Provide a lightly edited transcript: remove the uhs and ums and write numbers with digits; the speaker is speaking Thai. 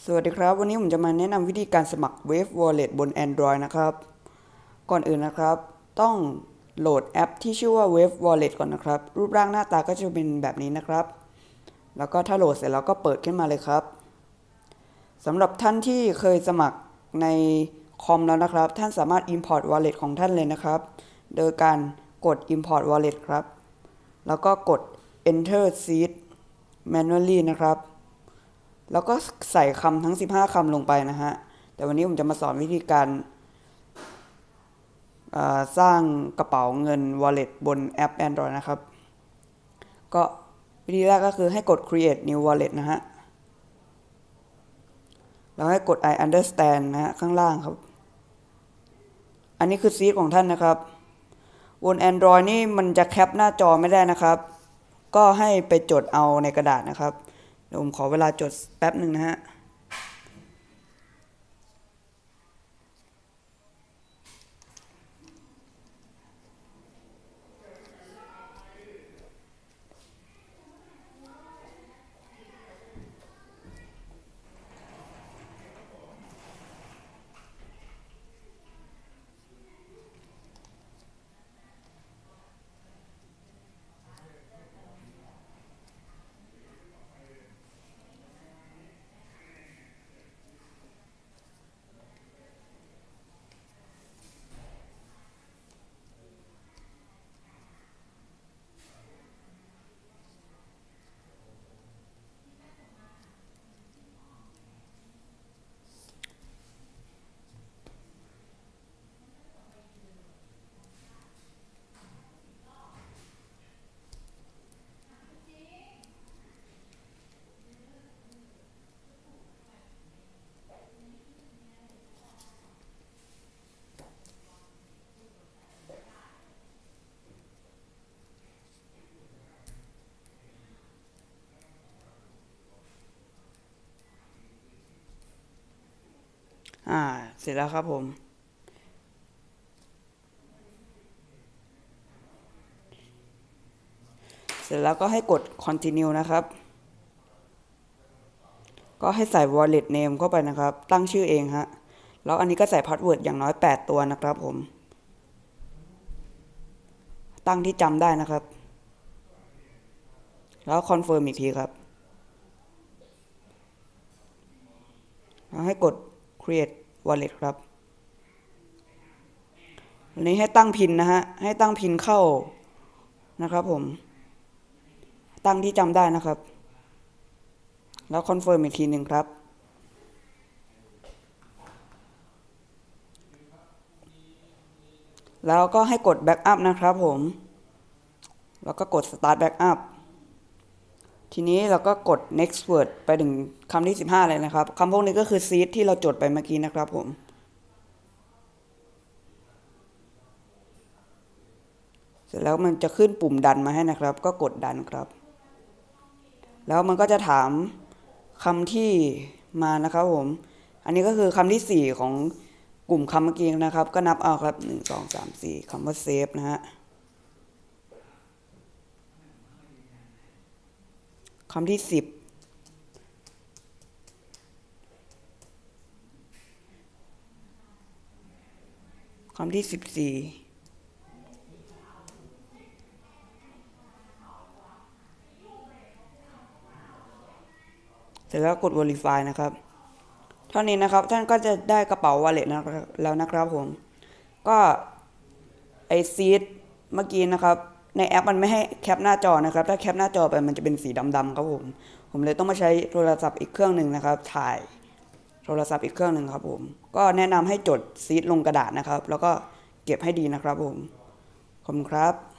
สวัสดีครับวันนี้ผมจะมาแนะนำวิธีการสมัคร Wave Wallet บน Android นะครับก่อนอื่นนะครับต้องโหลดแอปที่ชื่อว่า Wave Wallet ก่อนนะครับรูปร่างหน้าตาก็จะเป็นแบบนี้นะครับแล้วก็ถ้าโหลดเสร็จแล้วก็เปิดขึ้นมาเลยครับสำหรับท่านที่เคยสมัครในคอมแล้วนะครับท่านสามารถ Import Wallet ของท่านเลยนะครับโดยการกด Import Wallet ครับแล้วก็กด Enter Seed Manually นะครับแล้วก็ใส่คำทั้ง15คำลงไปนะฮะแต่วันนี้ผมจะมาสอนวิธีการสร้างกระเป๋าเงิน Wallet บนแอป Android นะครับก็วิธีแรกก็คือให้กด Create New Wallet นะฮะแล้วให้กด I understand นะฮะข้างล่างครับอันนี้คือซีดของท่านนะครับบน Android นี่มันจะแคปหน้าจอไม่ได้นะครับก็ให้ไปจดเอาในกระดาษนะครับเดี๋ยวผมขอเวลาจดแป๊บหนึ่งนะฮะเสร็จแล้วครับผมเสร็จแล้วก็ให้กด continue นะครับก็ให้ใส่ wallet name เข้าไปนะครับตั้งชื่อเองฮะแล้วอันนี้ก็ใส่ password อย่างน้อย8ตัวนะครับผมตั้งที่จำได้นะครับแล้ว confirm อีกทีครับแล้วให้กด create wallet ครับอันนี้ให้ตั้งพินนะฮะให้ตั้งพินเข้านะครับผมตั้งที่จำได้นะครับแล้วคอนเฟิร์มอีกทีหนึ่งครับแล้วก็ให้กดแบ็กอัพนะครับผมแล้วก็กด start backup ทีนี้เราก็กด next word ไปถึงคำที่15เลยนะครับคำพวกนี้ก็คือ seed ที่เราจดไปเมื่อกี้นะครับผมเสร็จแล้วมันจะขึ้นปุ่มดันมาให้นะครับก็กดดันครับแล้วมันก็จะถามคำที่มานะครับผมอันนี้ก็คือคำที่4ของกลุ่มคำเมื่อกี้นะครับก็นับเอาครับ1 2 3 4คำว่า save นะฮะคำที่10คำที่14เสร็จแล้วกด verify นะครับเท่านี้นะครับท่านก็จะได้กระเป๋า wallet แล้วนะครับผมก็ไอซีดเมื่อกี้นะครับในแอปมันไม่ให้แคปหน้าจอนะครับถ้าแคปหน้าจอไปมันจะเป็นสีดำๆครับผมเลยต้องมาใช้โทรศัพท์อีกเครื่องหนึ่งนะครับถ่ายโทรศัพท์อีกเครื่องหนึ่งครับผมก็แนะนำให้จดซีดลงกระดาษนะครับแล้วก็เก็บให้ดีนะครับผมขอบคุณครับ